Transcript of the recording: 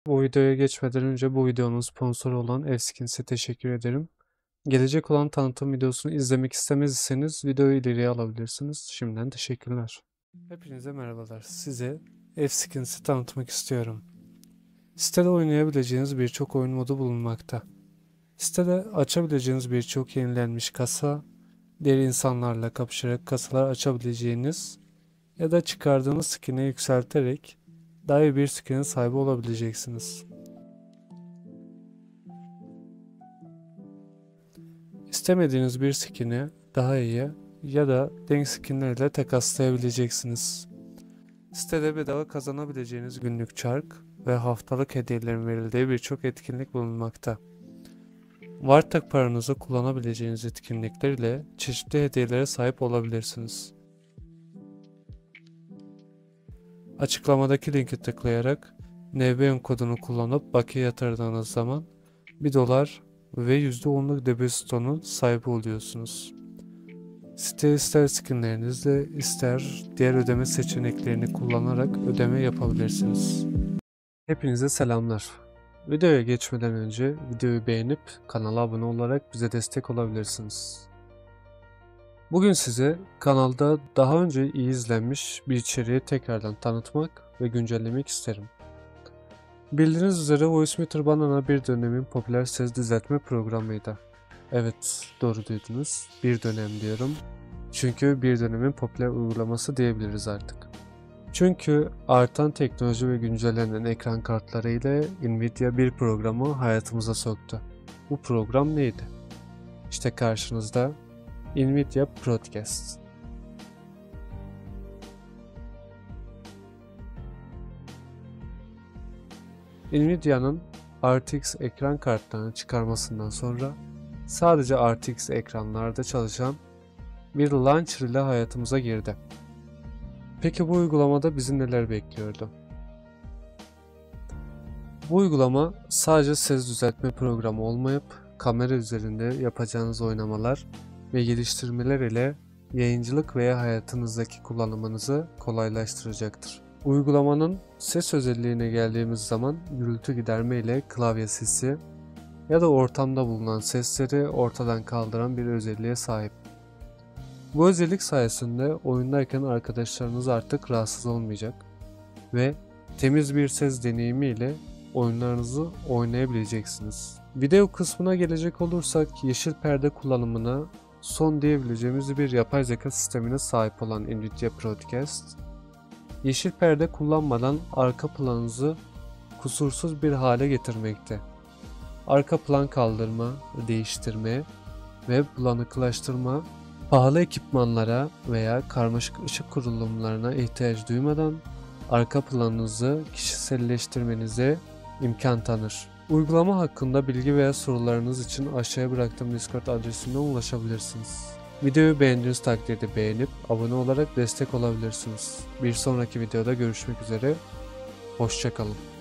Bu videoya geçmeden önce bu videonun sponsoru olan Evskins'e teşekkür ederim. Gelecek olan tanıtım videosunu izlemek istemezseniz videoyu ileriye alabilirsiniz. Şimdiden teşekkürler. Hepinize merhabalar. Size Evskins'i tanıtmak istiyorum. Sitede oynayabileceğiniz birçok oyun modu bulunmakta. Sitede açabileceğiniz birçok yenilenmiş kasa, diğer insanlarla kapışarak kasalar açabileceğiniz ya da çıkardığınız skin'i yükselterek daha iyi bir skin'in sahibi olabileceksiniz. İstemediğiniz bir skin'i daha iyi ya da denk skinlerle takaslayabileceksiniz. Sitede bedava kazanabileceğiniz günlük çark ve haftalık hediyelerin verildiği birçok etkinlik bulunmakta. Vartak paranızı kullanabileceğiniz etkinlikler ile çeşitli hediyelere sahip olabilirsiniz. Açıklamadaki linki tıklayarak NBN kodunu kullanıp bakiye yatırdığınız zaman $1 ve %10'luk depozito'nun sahibi oluyorsunuz. Site ister skinlerinizle ister diğer ödeme seçeneklerini kullanarak ödeme yapabilirsiniz. Hepinize selamlar. Videoya geçmeden önce videoyu beğenip kanala abone olarak bize destek olabilirsiniz. Bugün size kanalda daha önce iyi izlenmiş bir içeriği tekrardan tanıtmak ve güncellemek isterim. Bildiğiniz üzere Voicemeeter Banana bir dönemin popüler ses düzeltme programıydı. Evet, doğru duydunuz. Bir dönem diyorum. Çünkü bir dönemin popüler uygulaması diyebiliriz artık. Çünkü artan teknoloji ve güncellenen ekran kartları ile Nvidia bir programı hayatımıza soktu. Bu program neydi? İşte karşınızda Nvidia Broadcast. Nvidia'nın RTX ekran kartlarını çıkarmasından sonra sadece RTX ekranlarda çalışan bir launcher ile hayatımıza girdi. Peki bu uygulamada bizi neler bekliyordu? Bu uygulama sadece ses düzeltme programı olmayıp kamera üzerinde yapacağınız oynamalar ve geliştirmeler ile yayıncılık veya hayatınızdaki kullanımınızı kolaylaştıracaktır. Uygulamanın ses özelliğine geldiğimiz zaman gürültü giderme ile klavye sesi ya da ortamda bulunan sesleri ortadan kaldıran bir özelliğe sahip. Bu özellik sayesinde oyundayken arkadaşlarınız artık rahatsız olmayacak ve temiz bir ses deneyimi ile oyunlarınızı oynayabileceksiniz. Video kısmına gelecek olursak yeşil perde kullanımına son diyebileceğimiz bir yapay zeka sistemine sahip olan Nvidia Broadcast, yeşil perde kullanmadan arka planınızı kusursuz bir hale getirmekte. Arka plan kaldırma, değiştirme ve bulanıklaştırma, pahalı ekipmanlara veya karmaşık ışık kurulumlarına ihtiyaç duymadan arka planınızı kişiselleştirmenize imkan tanır. Uygulama hakkında bilgi veya sorularınız için aşağıya bıraktığım Discord adresimden ulaşabilirsiniz. Videoyu beğendiğiniz takdirde beğenip abone olarak destek olabilirsiniz. Bir sonraki videoda görüşmek üzere, hoşça kalın.